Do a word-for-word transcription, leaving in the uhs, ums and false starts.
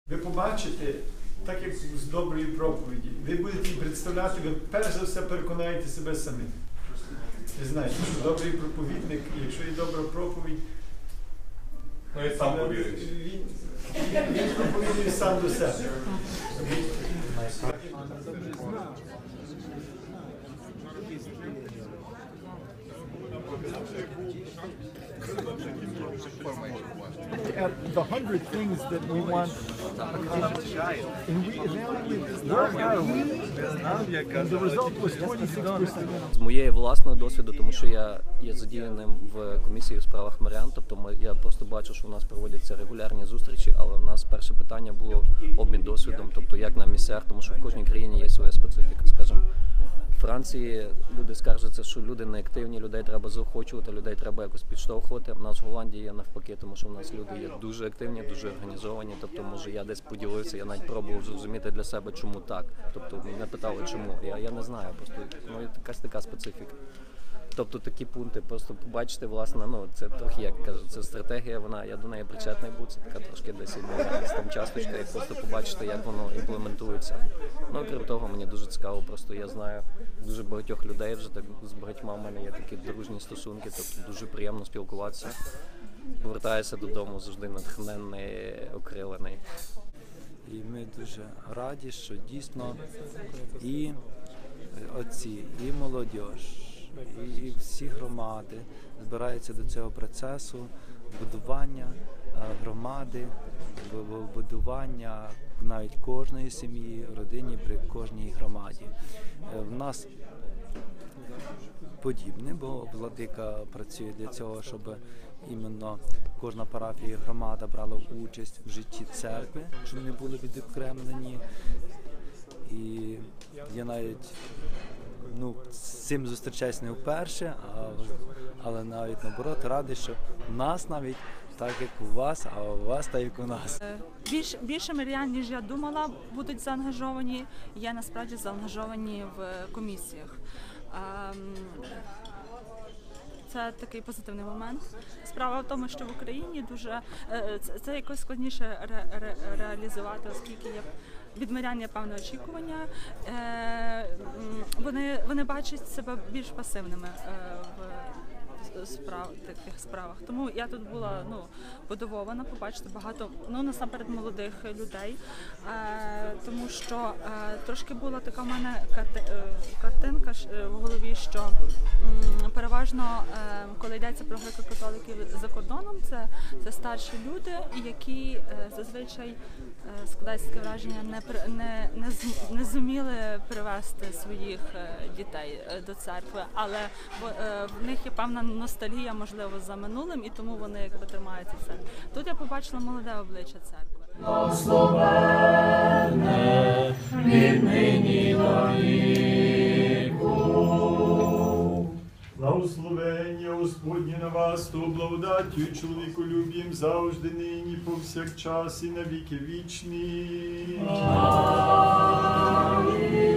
Ви побачите, так як з доброї проповіді, ви будете її представляти, ви перш за все переконаєте себе самі. Ви знаєте, що добрий проповідник, якщо є добра проповідь, ну, і сам повіриш. Він, він проповідує сам до себе. At the hundred things that we want, and we evaluated where are we, and the result was twenty-six percent. З моєї власного досвіду, тому що я є задіяним в комісії у справах мирян, тобто ми, я просто бачу, що у нас проводяться регулярні зустрічі, але у нас перше питання було обмін досвідом, тобто як на місцях, тому що в кожній країні є своя специфіка, скажімо. В Франції люди скаржаться, що люди неактивні, людей треба заохочувати, людей треба якось підштовхувати. У нас в Голландії є навпаки, тому що у нас люди є дуже активні, дуже організовані. Тобто, може, я десь поділився, я навіть пробував зрозуміти для себе, чому так. Тобто, мене питали, чому. Я, я не знаю, просто ну, якась така специфіка. Тобто такі пункти, просто побачити, власне, ну, це трохи, як кажуть, це стратегія, вона, я до неї причетний був, це така трошки десь якась там часточка, і просто побачити, як воно імплементується. Ну, крім того, мені дуже цікаво, просто я знаю дуже багатьох людей, вже так з багатьма в мене є такі дружні стосунки, тобто дуже приємно спілкуватися. Повертаюся додому завжди натхненний, окрилений. І ми дуже раді, що дійсно і отці, і молодь, і всі громади збираються до цього процесу будування громади, будування навіть кожної сім'ї, родині при кожній громаді. В нас подібне, бо владика працює для цього, щоб іменно кожна парафія і громада брала участь в житті церкви, щоб не були відокремлені. І я навіть ну, з цим зустрічаюсь не вперше, але навіть наоборот радий, що в нас навіть так, як у вас, а у вас так, як у нас. Більш, більше мирян, ніж я думала, будуть заангажовані, є насправді заангажовані в комісіях. Це такий позитивний момент. Справа в тому, що в Україні дуже це якось складніше ре, ре, реалізувати, оскільки є від мирян є певне очікування. Вони, вони бачать себе більш пасивними в справ, таких справах. Тому я тут була ну, подивована побачити багато, ну насамперед молодих людей, е, тому що е, трошки була така в мене карти, е, картинка в голові, що м, переважно, е, коли йдеться про греко-католиків за кордоном, це, це старші люди, які е, зазвичай е, складається таке враження, не, не, не, не зуміли привести своїх е, дітей е, до церкви, але е, в них є певна ностальгія, можливо, за минулим, і тому вони якби тримаються в церкві. Тут я побачила молоде обличчя церкви. Благословенне віднині до віку. Благословення Господнє на вас, то благодаттю чоловіколюб'ям завжди, нині, повсякчас і на віки вічні. Амінь.